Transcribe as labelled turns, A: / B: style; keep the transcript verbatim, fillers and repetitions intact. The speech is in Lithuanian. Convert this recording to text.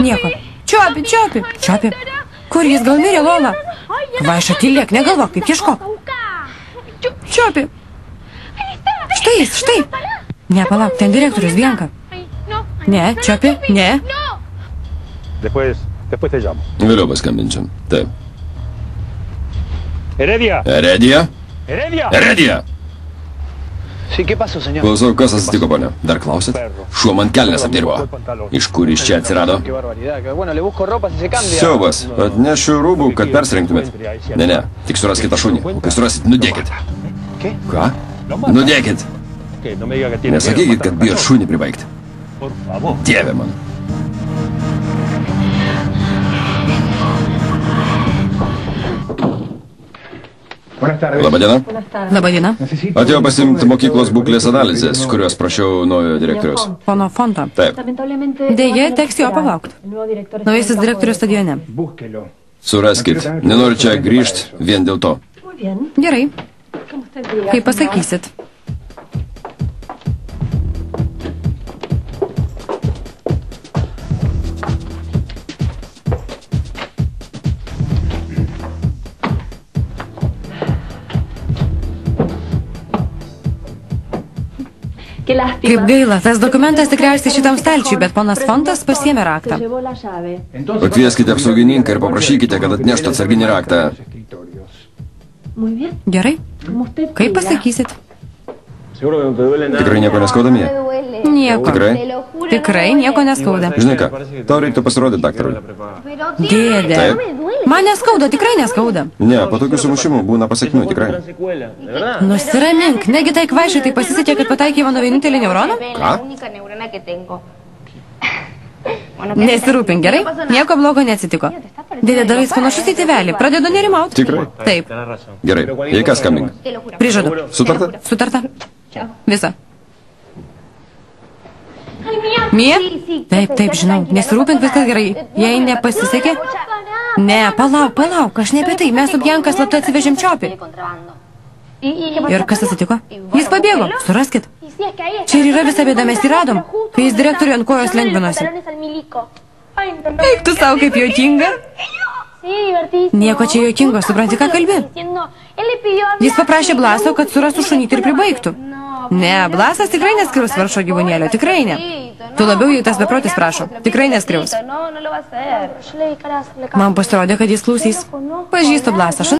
A: Nieko. Čiopi, čiopi. Čiopi. Kur jis gal mirė, Lola? Kvaiša, tylėk, negalvok, kaip ieškok. Čiopi. Štai jis, štai. Ne, palauk, ten direktorius, Bianka. Ne, Čiopi, ne.
B: Vėliau paskambinčiam. Taip.
C: Heredia.
B: Heredia?
C: Heredia.
B: Heredia.
D: Klausau,
B: kas atsitiko, ponia? Dar klausit? Šuo man kelnes apdirbo. Iš kur iš čia atsirado? Siaubas, atnešiu rūbų, kad persirengtumėt. Ne, ne, tik suraskit tą šunį. O kai surasit, nudėkit. Ką? Nudėkit. Nesakykit, kad bijot šunį pribaigti. Dieve man. Labadiena.
A: Labadiena.
B: Atėjau pasimti mokyklos būklės analizės, kurios prašiau naujo direktoriaus.
A: Pono Fonto.
B: Taip.
A: Deja, teks jo palaukti. Naujasis direktorius stadione.
B: Suraskit. Nenoriu čia grįžt vien dėl to.
A: Gerai. Kaip pasakysit. Kaip gaila, tas dokumentas tikriausiai šitam stalčiui, bet ponas Fontas pasiėmė raktą.
B: Pakvieskite apsaugininką ir paprašykite, kad atneštų atsarginį raktą.
A: Gerai. Kaip pasakysit?
B: Tikrai nieko neskauda, Mija?
A: Nieko.
B: Tikrai?
A: Tikrai nieko neskauda.
B: Žinai ką, tau reiktų pasirodyti daktarui.
A: Dėdė. Man neskauda, tikrai neskauda.
B: Ne, po tokių sumušimų būna pasiekmių, tikrai.
A: Nusiramink, negi tai kvaišai tai pasisekė, kad pataikė mano vienintelį neuroną?
B: Ką?
A: Nesirūpink, gerai? Nieko blogo neatsitiko. Dėdė dar jis panašus į tėvelį. Pradedu nerimauti.
B: Tikrai?
A: Taip.
B: Gerai, jei kas skambink.
A: Prižadu.
B: Sutarta?
A: Sutarta. Visa. Mija? Taip, taip, žinau. Nesirūpink, viskas gerai. Jei nepasisekė? Ne, palauk, palauk, aš ne apie tai. Mes su Bianka slaptai atsivežėm Čiopį. Ir kas atsitiko? Jis pabėgo. Suraskit. Čia ir yra visa bėda, mes jį radom, kai jis direktoriui ant kojos lengvinosi. Eik tu savo, kaip juokinga. Nieko čia juokingo, supranti, ką kalbi? Jis paprašė Blaso, kad surastų šunyti ir pribaigtų. Ne, Blasas tikrai neskriaus varšo gyvūnėlio, tikrai ne. Tu labiau jei tas beprotis prašo, tikrai neskriaus. Man pasirodė, kad jis klausys. Pažįstu Blasą.